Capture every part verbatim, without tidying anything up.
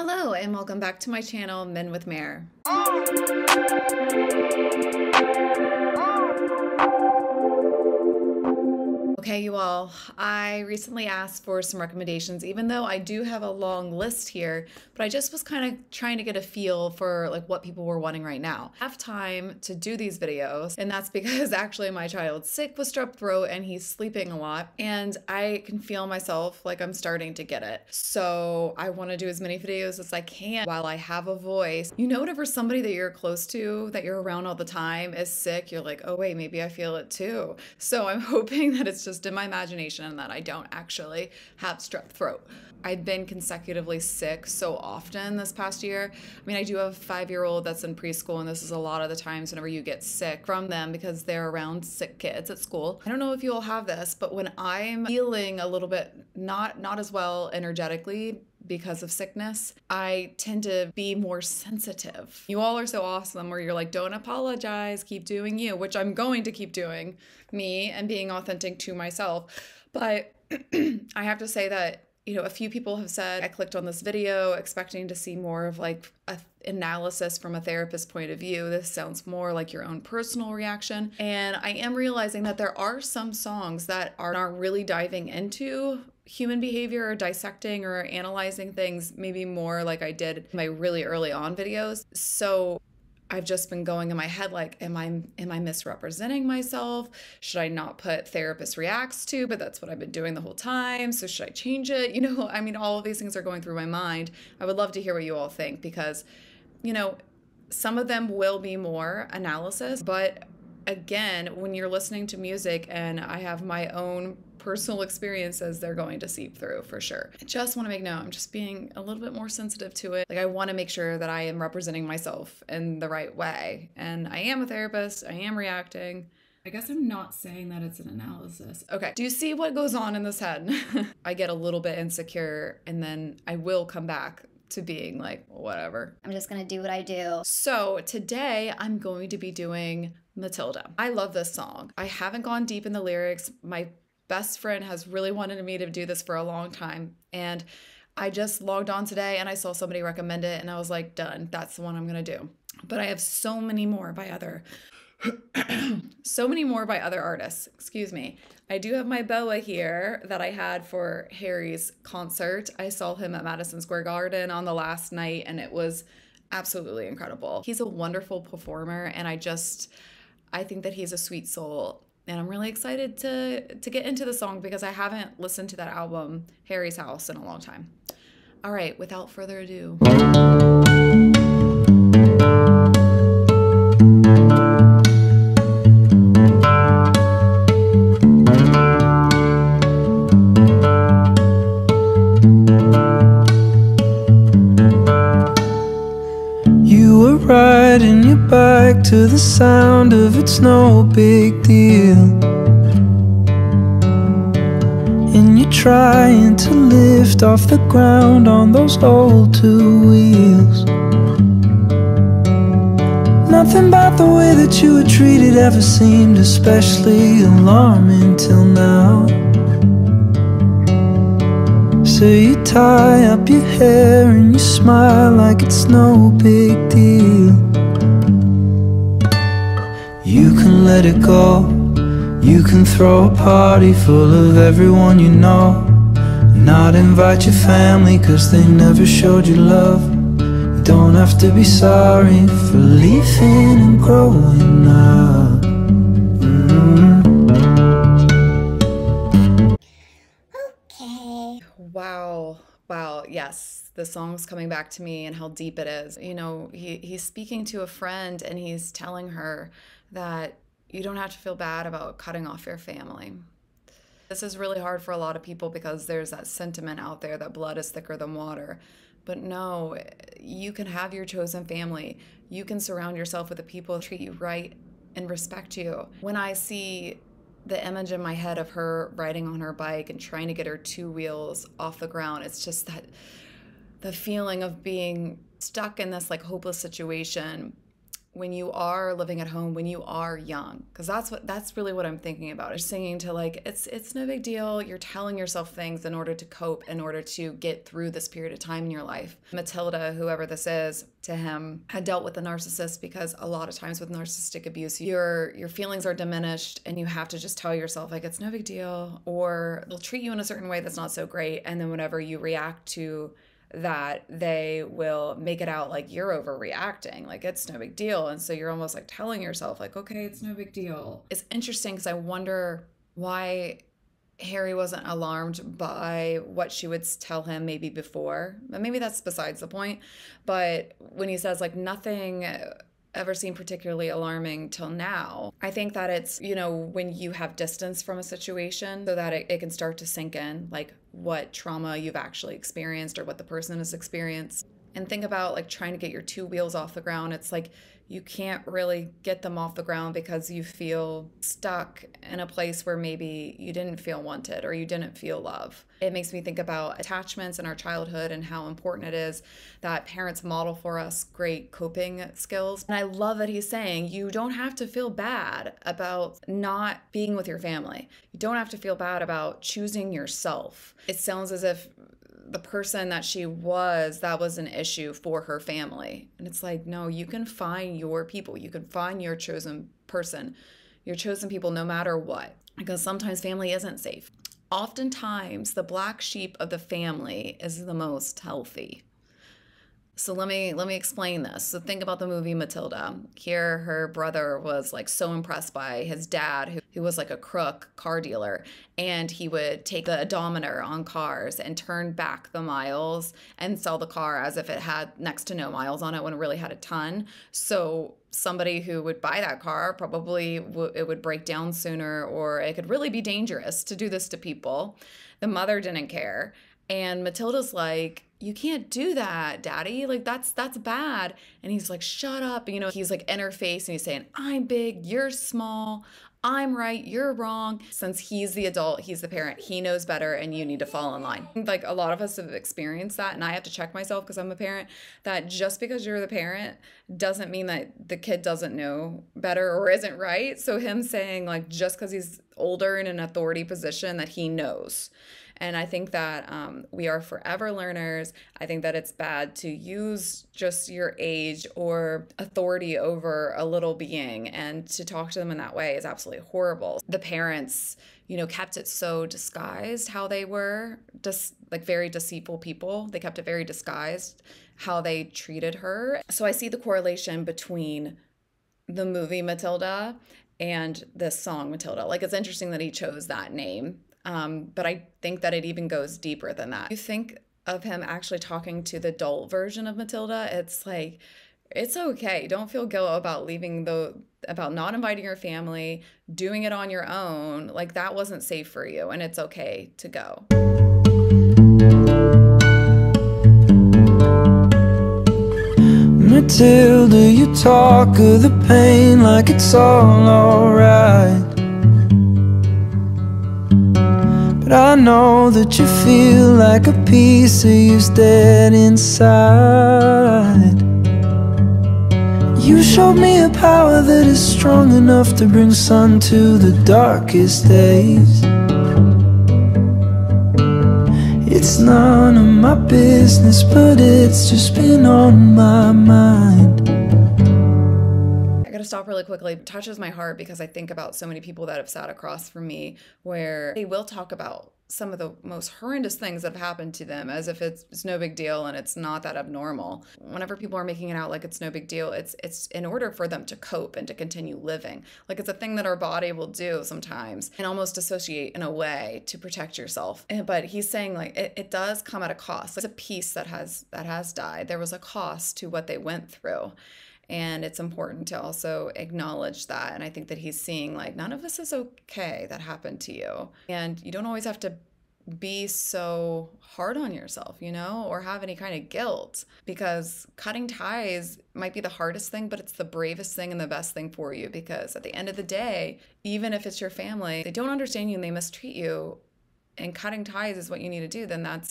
Hello and welcome back to my channel, Men with Mare. Okay, you all, I recently asked for some recommendations, even though I do have a long list here, but I just was kind of trying to get a feel for like what people were wanting right now. I have time to do these videos, and that's because actually my child's sick with strep throat and he's sleeping a lot, and I can feel myself like I'm starting to get it. So I want to do as many videos as I can while I have a voice. You know, whenever somebody that you're close to, that you're around all the time is sick, you're like, oh wait, maybe I feel it too. So I'm hoping that it's just in my imagination and that I don't actually have strep throat. I've been consecutively sick so often this past year. I mean, I do have a five-year-old that's in preschool, and this is a lot of the times whenever you get sick from them because they're around sick kids at school. I don't know if you all have this, but when I'm feeling a little bit not not as well energetically because of sickness, I tend to be more sensitive. You all are so awesome where you're like, don't apologize, keep doing you, which I'm going to keep doing me and being authentic to myself. But I have to say that, you know, a few people have said, I clicked on this video expecting to see more of like an analysis from a therapist point of view. This sounds more like your own personal reaction. And I am realizing that there are some songs that are not really diving into human behavior or dissecting or analyzing things, maybe more like I did in my really early on videos. So I've just been going in my head like, am I am I misrepresenting myself? Should I not put therapist reacts to? But that's what I've been doing the whole time. So should I change it? You know, I mean, all of these things are going through my mind. I would love to hear what you all think because, you know, some of them will be more analysis. But again, when you're listening to music and I have my own personal experiences, they're going to seep through for sure. I just want to make note, I'm just being a little bit more sensitive to it. Like I want to make sure that I am representing myself in the right way. And I am a therapist, I am reacting. I guess I'm not saying that it's an analysis. Okay, do you see what goes on in this head? I get a little bit insecure and then I will come back to being like, whatever. I'm just gonna do what I do. So today I'm going to be doing Matilda. I love this song. I haven't gone deep in the lyrics. My best friend has really wanted me to do this for a long time. And I just logged on today and I saw somebody recommend it and I was like, done, that's the one I'm gonna do. But I have so many more by other, so many more by other artists, excuse me. I do have my boa here that I had for Harry's concert. I saw him at Madison Square Garden on the last night and it was absolutely incredible. He's a wonderful performer and I just, I think that he's a sweet soul. And I'm really excited to, to get into the song because I haven't listened to that album, Harry's House, in a long time. All right, without further ado. You were riding your bike to the sound of It's No Big Deal, and you're trying to lift off the ground on those old two wheels. Nothing about the way that you were treated ever seemed especially alarming till now. So you tie up your hair and you smile like it's no big deal. You can let it go. You can throw a party full of everyone you know, and not invite your family cause they never showed you love. You don't have to be sorry for leaving and growing up. Mm-hmm. Wow. Wow. Yes. The song's coming back to me and how deep it is. You know, he, he's speaking to a friend and he's telling her that you don't have to feel bad about cutting off your family. This is really hard for a lot of people because there's that sentiment out there that blood is thicker than water. But no, you can have your chosen family. You can surround yourself with the people who treat you right and respect you. When I see the image in my head of her riding on her bike and trying to get her two wheels off the ground, it's just that the feeling of being stuck in this like hopeless situation when you are living at home, when you are young, because that's what that's really what I'm thinking about. Is singing to like it's it's no big deal. You're telling yourself things in order to cope, in order to get through this period of time in your life. Matilda, whoever this is, to him, had dealt with a narcissist, because a lot of times with narcissistic abuse, your your feelings are diminished and you have to just tell yourself like it's no big deal, or they'll treat you in a certain way that's not so great, and then whenever you react to that, they will make it out like you're overreacting, like it's no big deal. And so you're almost like telling yourself like, okay, it's no big deal. It's interesting because I wonder why Harry wasn't alarmed by what she would tell him maybe before. But maybe that's besides the point. But when he says like nothing ever seemed particularly alarming till now, I think that it's, you know, when you have distance from a situation so that it, it can start to sink in, like what trauma you've actually experienced or what the person has experienced. And think about like trying to get your two wheels off the ground. It's like you can't really get them off the ground because you feel stuck in a place where maybe you didn't feel wanted or you didn't feel love. It makes me think about attachments in our childhood and how important it is that parents model for us great coping skills. And I love that he's saying you don't have to feel bad about not being with your family. You don't have to feel bad about choosing yourself. It sounds as if the person that she was, that was an issue for her family. And it's like, no, you can find your people. You can find your chosen person, your chosen people, no matter what. Because sometimes family isn't safe. Oftentimes, the black sheep of the family is the most healthy. So let me let me explain this. So think about the movie Matilda. Here, her brother was like so impressed by his dad, who, who was like a crook car dealer, and he would take the odometer on cars and turn back the miles and sell the car as if it had next to no miles on it when it really had a ton. So somebody who would buy that car probably w- it would break down sooner, or it could really be dangerous to do this to people. The mother didn't care. And Matilda's like, you can't do that, Daddy. Like, that's that's bad. And he's like, shut up. And, you know, he's like in her face and he's saying, I'm big, you're small, I'm right, you're wrong. Since he's the adult, he's the parent, he knows better, and you need to fall in line. Like, a lot of us have experienced that, and I have to check myself because I'm a parent, that just because you're the parent doesn't mean that the kid doesn't know better or isn't right. So him saying, like, just because he's older in an authority position, that he knows. And I think that um, we are forever learners. I think that it's bad to use just your age or authority over a little being, and to talk to them in that way is absolutely horrible. The parents, you know, kept it so disguised how they were, just like very deceitful people. They kept it very disguised how they treated her. So I see the correlation between the movie Matilda and this song Matilda. Like, it's interesting that he chose that name. Um, but I think that it even goes deeper than that. You think of him actually talking to the adult version of Matilda, it's like, it's okay. Don't feel guilt about leaving the, about not inviting your family, doing it on your own. Like, that wasn't safe for you, and it's okay to go. Matilda, you talk of the pain like it's all alright. But I know that you feel like a piece of you's dead inside. You showed me a power that is strong enough to bring sun to the darkest days. It's none of my business, but it's just been on my mind. I gotta stop really quickly. It touches my heart because I think about so many people that have sat across from me where they will talk about some of the most horrendous things that have happened to them as if it's, it's no big deal and it's not that abnormal. Whenever people are making it out like it's no big deal, it's it's in order for them to cope and to continue living. Like, it's a thing that our body will do sometimes and almost associate in a way to protect yourself. And, but he's saying, like, it, it does come at a cost. It's a piece that has that has died. There was a cost to what they went through. And it's important to also acknowledge that. And I think that he's seeing, like, none of this is okay that happened to you. And you don't always have to be so hard on yourself, you know, or have any kind of guilt, because cutting ties might be the hardest thing, but it's the bravest thing and the best thing for you. Because at the end of the day, even if it's your family, they don't understand you and they mistreat you, and cutting ties is what you need to do, then that's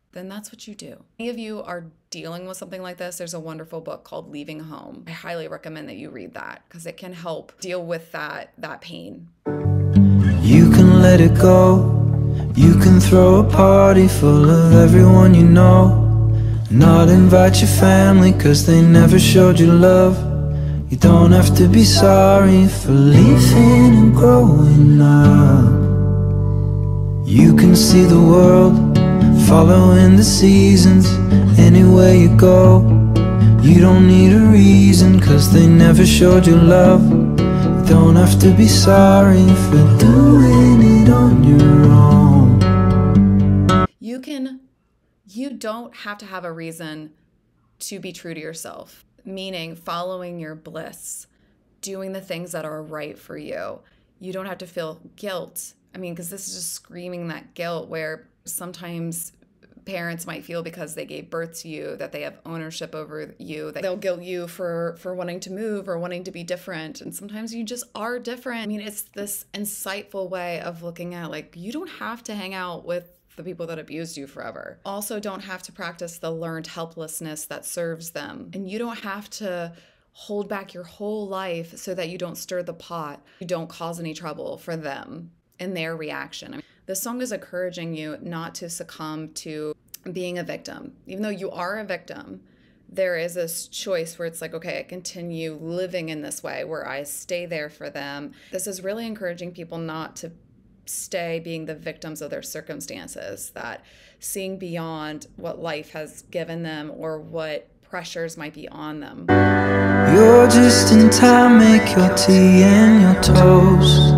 then that's what you do. Any of you are dealing with something like this, there's a wonderful book called Leaving Home. I highly recommend that you read that because it can help deal with that, that pain. You can let it go. You can throw a party full of everyone you know. Not invite your family cause they never showed you love. You don't have to be sorry for leaving and growing up. You can see the world, following the seasons, anywhere you go. You don't need a reason cause they never showed you love. You don't have to be sorry for doing it on your own. You can, you don't have to have a reason to be true to yourself, meaning following your bliss, doing the things that are right for you. You don't have to feel guilt. I mean, because this is just screaming that guilt where sometimes parents might feel because they gave birth to you that they have ownership over you, that they'll guilt you for for wanting to move or wanting to be different. And sometimes you just are different. I mean, it's this insightful way of looking at, like, you don't have to hang out with the people that abused you forever. Also, don't have to practice the learned helplessness that serves them. And you don't have to hold back your whole life so that you don't stir the pot, you don't cause any trouble for them in their reaction. I mean, this song is encouraging you not to succumb to being a victim. Even though you are a victim, there is this choice where it's like, okay, I continue living in this way where I stay there for them. This is really encouraging people not to stay being the victims of their circumstances, that seeing beyond what life has given them or what pressures might be on them. You're just in time, make your tea and your toast.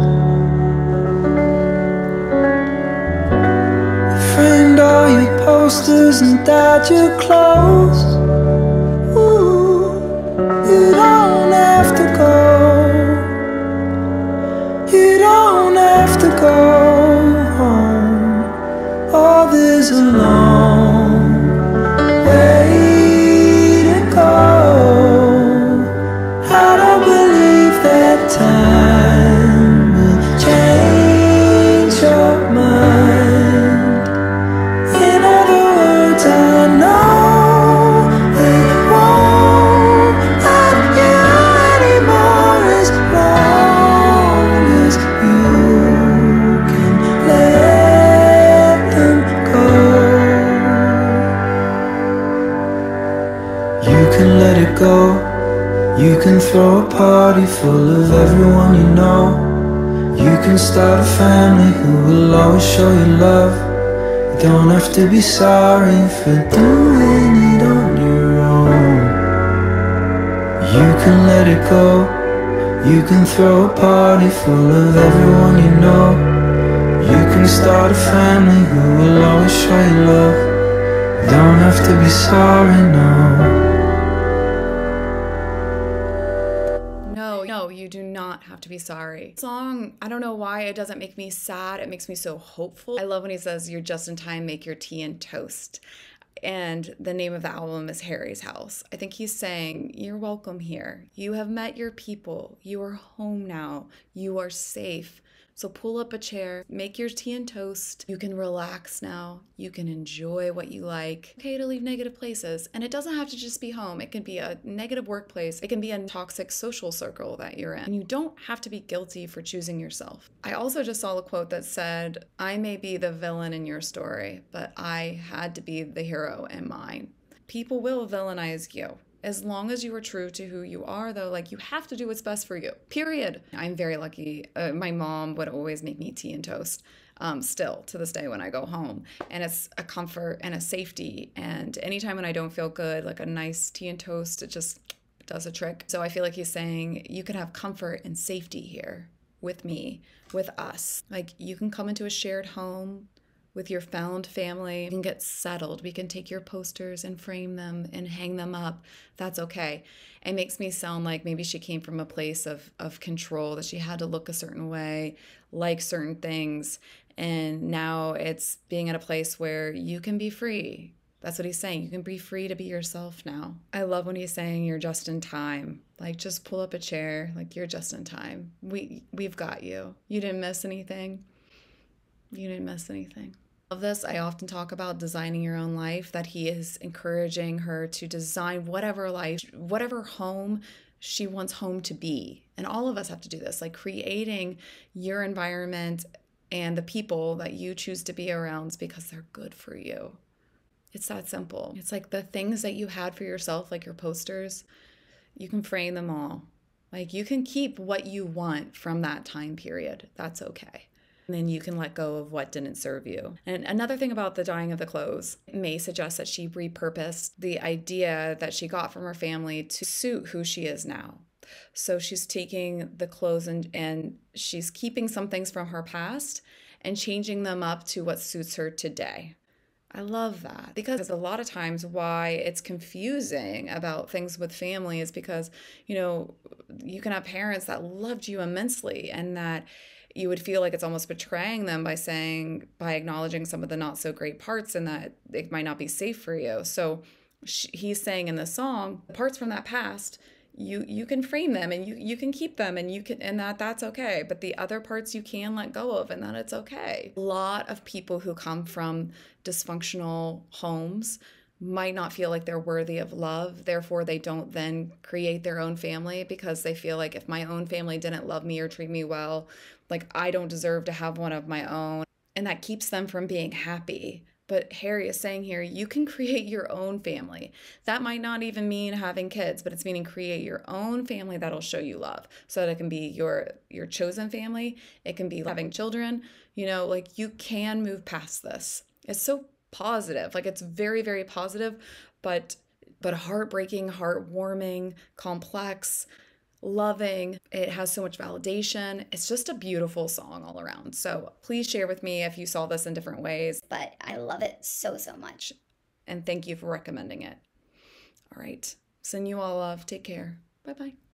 Framed all your posters and dyed your clothes. Ooh, you don't have to go. You don't have to go home. Oh, there's a long way to go. I don't believe that time will change your mind. In other words, I know they won't hurt you anymore as long as you can let them go. You can let it go. You can throw a party full of everyone you know. You can start a family who will always show you love. You don't have to be sorry for doing it on your own. You can let it go. You can throw a party full of everyone you know. You can start a family who will always show you love. You don't have to be sorry, no. No, you do not have to be sorry. Song, I don't know why it doesn't make me sad. It makes me so hopeful. I love when he says, you're just in time, make your tea and toast. And the name of the album is Harry's House. I think he's saying, you're welcome here. You have met your people. You are home now. You are safe. So pull up a chair, make your tea and toast. You can relax now. You can enjoy what you like. Okay to leave negative places. And it doesn't have to just be home. It can be a negative workplace. It can be a toxic social circle that you're in. And you don't have to be guilty for choosing yourself. I also just saw a quote that said, I may be the villain in your story, but I had to be the hero in mine. People will villainize you. As long as you are true to who you are, though, like, you have to do what's best for you, period. I'm very lucky. Uh, my mom would always make me tea and toast, um, still to this day when I go home. And it's a comfort and a safety. And anytime when I don't feel good, like a nice tea and toast, it just does a trick. So I feel like he's saying you can have comfort and safety here with me, with us. Like, you can come into a shared home with your found family. You can get settled. We can take your posters and frame them and hang them up. That's okay. It makes me sound like maybe she came from a place of, of control, that she had to look a certain way, like certain things. And now it's being at a place where you can be free. That's what he's saying. You can be free to be yourself now. I love when he's saying you're just in time. Like, just pull up a chair. Like, you're just in time. We, we've got you. You didn't miss anything. You didn't miss anything. Of this, I often talk about designing your own life, that he is encouraging her to design whatever life, whatever home she wants home to be. And all of us have to do this, like creating your environment and the people that you choose to be around because they're good for you. It's that simple. It's like the things that you had for yourself, like your posters, you can frame them all. Like you can keep what you want from that time period. That's okay. And then you can let go of what didn't serve you. And another thing about the dyeing of the clothes may suggest that she repurposed the idea that she got from her family to suit who she is now. So she's taking the clothes and, and she's keeping some things from her past and changing them up to what suits her today. I love that, because a lot of times why it's confusing about things with family is because, you know, you can have parents that loved you immensely and that you would feel like it's almost betraying them by saying, by acknowledging some of the not so great parts and that it might not be safe for you. So she, he's saying in the song, parts from that past, you you can frame them and you you can keep them and you can, and that that's okay, but the other parts you can let go of and that it's okay. A lot of people who come from dysfunctional homes might not feel like they're worthy of love, therefore they don't then create their own family because they feel like if my own family didn't love me or treat me well, like I don't deserve to have one of my own, and that keeps them from being happy. But Harry is saying here, you can create your own family. That might not even mean having kids, but it's meaning create your own family that'll show you love. So that it can be your your chosen family. It can be having children. You know, like you can move past this. It's so positive. Like it's very, very positive, but but heartbreaking, heartwarming, complex, loving. It has so much validation. It's just a beautiful song all around. So please share with me if you saw this in different ways. But I love it so, so much. And thank you for recommending it. All right. Send you all love. Take care. Bye-bye.